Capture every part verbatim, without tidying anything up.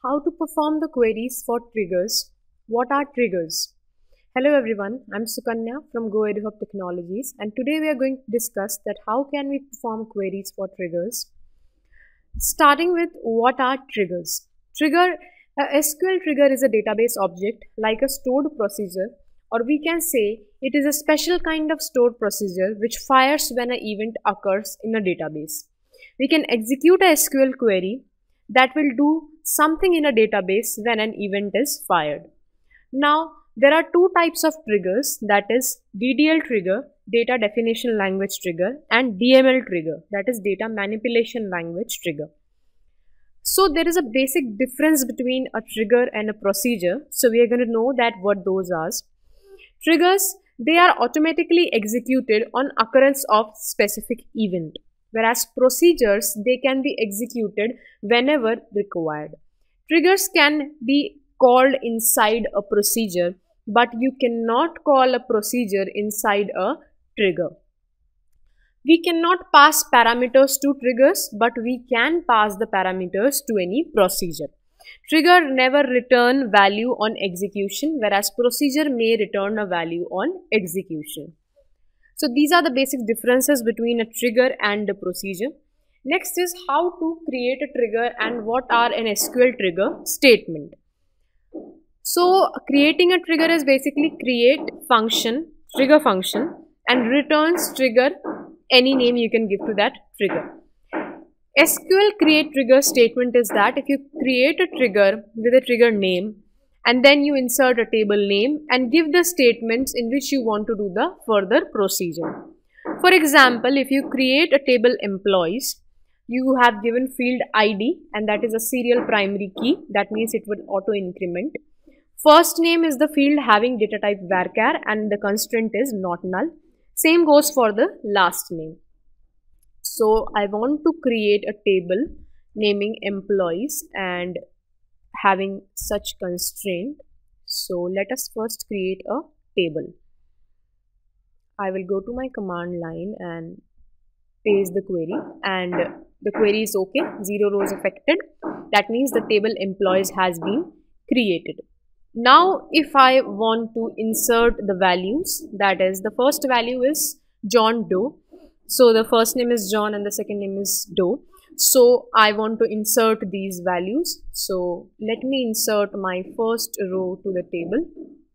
How to perform the queries for triggers. What are triggers? Hello everyone, I'm Sukanya from GoEduHub Technologies, and today we are going to discuss that how can we perform queries for triggers. Starting with what are triggers. Trigger, a S Q L trigger is a database object like a stored procedure, or we can say it is a special kind of stored procedure which fires when an event occurs in a database. We can execute a S Q L query that will do something in a database when an event is fired. Now, there are two types of triggers, that is D D L trigger, data definition language trigger, and D M L trigger, that is data manipulation language trigger. So there is a basic difference between a trigger and a procedure. So we are going to know that what those are. Triggers, they are automatically executed on occurrence of specific event, whereas procedures, they can be executed whenever required. Triggers can be called inside a procedure, but you cannot call a procedure inside a trigger. We cannot pass parameters to triggers, but we can pass the parameters to any procedure. Trigger never return value on execution, whereas procedure may return a value on execution. So these are the basic differences between a trigger and a procedure. Next is how to create a trigger and what are an S Q L trigger statement. So creating a trigger is basically create function, trigger function, and returns trigger, any name you can give to that trigger. S Q L create trigger statement is that if you create a trigger with a trigger name and then you insert a table name and give the statements in which you want to do the further procedure. For example, if you create a table employees, you have given field I D and that is a serial primary key, that means it would auto increment. First name is the field having data type varchar and the constraint is not null. Same goes for the last name. So I want to create a table naming employees and having such constraint. So let us first create a table. I will go to my command line and paste the query, and the query is okay, zero rows affected. That means the table employees has been created. Now if I want to insert the values, that is the first value is John Doe. So the first name is John and the second name is Doe. So I want to insert these values. So let me insert my first row to the table.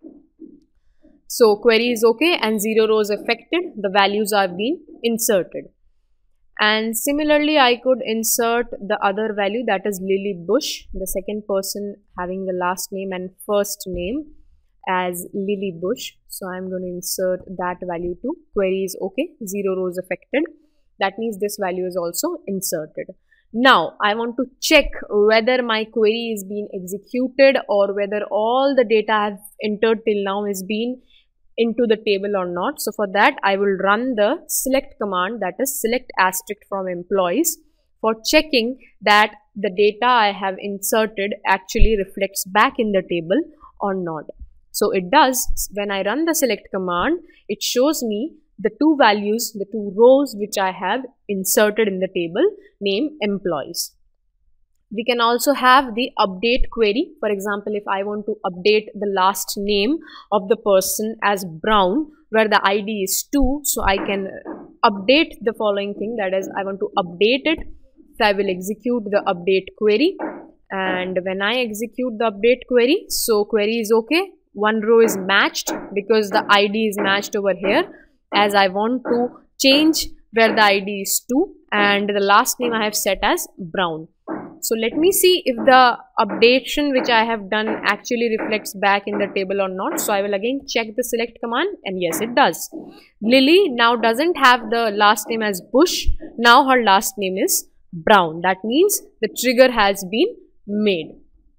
So query is okay and zero rows affected. The values are being inserted. And similarly, I could insert the other value, that is Lily Bush, the second person having the last name and first name as Lily Bush. So I'm going to insert that value too. Query is okay, zero rows affected. That means this value is also inserted. Now I want to check whether my query is being executed or whether all the data I've entered till now is being into the table or not. So for that I will run the select command, that is select asterisk from employees, for checking that the data I have inserted actually reflects back in the table or not. So it does. When I run the select command, it shows me the two values, the two rows which I have inserted in the table name employees. We can also have the update query. For example, if I want to update the last name of the person as Brown, where the I D is two, so I can update the following thing, that is I want to update it. So I will execute the update query, and when I execute the update query, so query is okay. One row is matched because the I D is matched over here, as I want to change where the I D is two and the last name I have set as Brown. So let me see if the updation which I have done actually reflects back in the table or not. So I will again check the select command, and yes, it does. Lily now doesn't have the last name as Bush. Now her last name is Brown. That means the trigger has been made.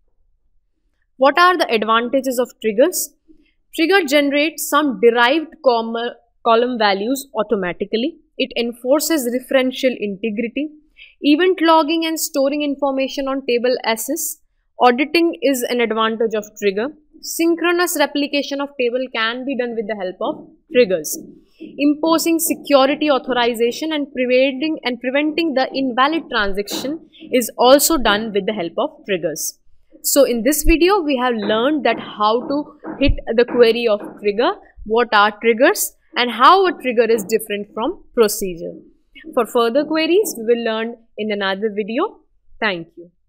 What are the advantages of triggers? Trigger generates some derived column values automatically. It enforces referential integrity. Event logging and storing information on table access. Auditing is an advantage of trigger. Synchronous replication of table can be done with the help of triggers. Imposing security authorization and preventing and preventing the invalid transaction is also done with the help of triggers. So in this video, we have learned that how to hit the query of trigger, what are triggers, and how a trigger is different from procedure. For further queries, we will learn in another video. Thank you.